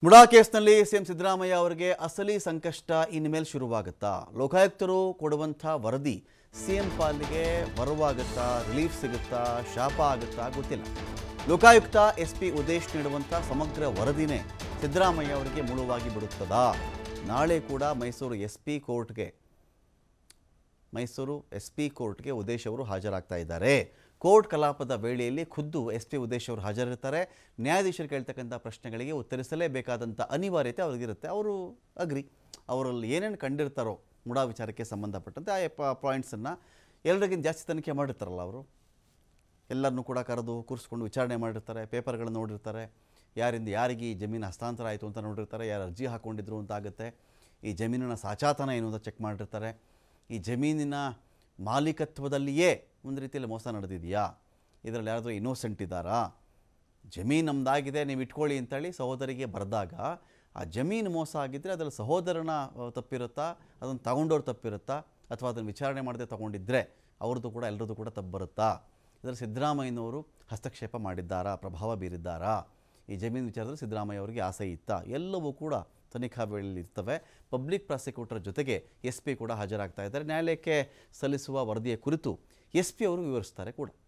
ಮುಡಾ ಕೇಸ್ನಲ್ಲಿ ಸಿಎಂ ಸಿದ್ದರಾಮಯ್ಯ ಅವರಿಗೆ ಅಸಲಿ ಸಂಕಷ್ಟ ಇನ್ಮೇಲೆ ಶುರುವಾಗುತ್ತಾ? ಲೋಕಾಯುಕ್ತರು ಕೊಡುವಂಥ ವರದಿ ಸಿಎಂ ಪಾಲಿಗೆ ಬರುವಾಗುತ್ತಾ, ರಿಲೀಫ್ ಸಿಗುತ್ತಾ, ಶಾಪ ಆಗುತ್ತಾ ಗೊತ್ತಿಲ್ಲ. ಲೋಕಾಯುಕ್ತ ಎಸ್ಪಿ ಉದೇಶ್ ನೀಡುವಂಥ ಸಮಗ್ರ ವರದಿನೇ ಸಿದ್ದರಾಮಯ್ಯ ಅವರಿಗೆ ಮುಳುವಾಗಿ ಬಿಡುತ್ತದಾ? ನಾಳೆ ಕೂಡ ಮೈಸೂರು ಎಸ್ ಪಿ ಕೋರ್ಟ್ಗೆ ಉದೇಶ್ ಅವರು ಹಾಜರಾಗ್ತಾ ಇದ್ದಾರೆ. ಕೋರ್ಟ್ ಕಲಾಪದ ವೇಳೆಯಲ್ಲಿ ಖುದ್ದು ಎಸ್ಪಿ ಉದೇಶ್ ಅವರು ಹಾಜರಿರ್ತಾರೆ. ನ್ಯಾಯಾಧೀಶರು ಕೇಳ್ತಕ್ಕಂಥ ಪ್ರಶ್ನೆಗಳಿಗೆ ಉತ್ತರಿಸಲೇಬೇಕಾದಂಥ ಅನಿವಾರ್ಯತೆ ಅವ್ರಿಗಿರುತ್ತೆ. ಅವರು ಅವರಲ್ಲಿ ಏನೇನು ಕಂಡಿರ್ತಾರೋ ಮುಡಾ ವಿಚಾರಕ್ಕೆ ಸಂಬಂಧಪಟ್ಟಂತೆ ಆ ಪಾಯಿಂಟ್ಸನ್ನು ಎಲ್ಲರಿಗಿಂತ ಜಾಸ್ತಿ ತನಿಖೆ ಮಾಡಿರ್ತಾರಲ್ಲ ಅವರು. ಎಲ್ಲರನ್ನೂ ಕೂಡ ಕರೆದು ಕೂರಿಸ್ಕೊಂಡು ವಿಚಾರಣೆ ಮಾಡಿರ್ತಾರೆ, ಪೇಪರ್ಗಳನ್ನು ನೋಡಿರ್ತಾರೆ, ಯಾರಿಂದ ಯಾರಿಗೆ ಈ ಜಮೀನು ಹಸ್ತಾಂತರ ಆಯಿತು ಅಂತ ನೋಡಿರ್ತಾರೆ, ಯಾರು ಅರ್ಜಿ ಹಾಕ್ಕೊಂಡಿದ್ರು ಅಂತ ಆಗುತ್ತೆ, ಈ ಜಮೀನಿನ ಸಾಚಾತನ ಏನು ಅಂತ ಚೆಕ್ ಮಾಡಿರ್ತಾರೆ, ಈ ಜಮೀನಿನ ಮಾಲೀಕತ್ವದಲ್ಲಿಯೇ ಒಂದು ರೀತಿಯಲ್ಲಿ ಮೋಸ ನಡೆದಿದೆಯಾ, ಇದರಲ್ಲಿ ಯಾರಾದರೂ ಇನ್ನೋಸೆಂಟ್ ಇದ್ದಾರಾ, ಜಮೀನು ನಮ್ಮದಾಗಿದೆ ನೀವು ಇಟ್ಕೊಳ್ಳಿ ಅಂತೇಳಿ ಸಹೋದರಿಗೆ ಬರೆದಾಗ ಆ ಜಮೀನು ಮೋಸ ಆಗಿದ್ದರೆ ಅದರಲ್ಲಿ ಸಹೋದರನ ತಪ್ಪಿರುತ್ತಾ, ಅದನ್ನು ತಗೊಂಡವ್ರು ತಪ್ಪಿರುತ್ತಾ, ಅಥವಾ ಅದನ್ನು ವಿಚಾರಣೆ ಮಾಡದೆ ತೊಗೊಂಡಿದ್ದರೆ ಅವ್ರದ್ದು ಕೂಡ ಎಲ್ಲರದ್ದು ಕೂಡ ತಪ್ಪು ಬರುತ್ತಾ, ಇದರಲ್ಲಿ ಸಿದ್ದರಾಮಯ್ಯನವರು ಹಸ್ತಕ್ಷೇಪ ಮಾಡಿದ್ದಾರಾ, ಪ್ರಭಾವ ಬೀರಿದ್ದಾರಾ, ಈ ಜಮೀನು ವಿಚಾರದಲ್ಲಿ ಸಿದ್ದರಾಮಯ್ಯ ಅವರಿಗೆ ಆಸೆ ಇತ್ತಾ, ಎಲ್ಲವೂ ಕೂಡ ತನಿಖಾ ವೇಳೆಯಲ್ಲಿ ಇರ್ತವೆ. ಪಬ್ಲಿಕ್ ಪ್ರಾಸಿಕ್ಯೂಟರ್ ಜೊತೆಗೆ ಎಸ್ ಪಿ ಕೂಡ ಹಾಜರಾಗ್ತಾ ಇದ್ದಾರೆ. ನ್ಯಾಯಾಲಯಕ್ಕೆ ಸಲ್ಲಿಸುವ ವರದಿಯ ಕುರಿತು ಎಸ್ ಪಿ ಅವರು ವಿವರಿಸ್ತಾರೆ ಕೂಡ.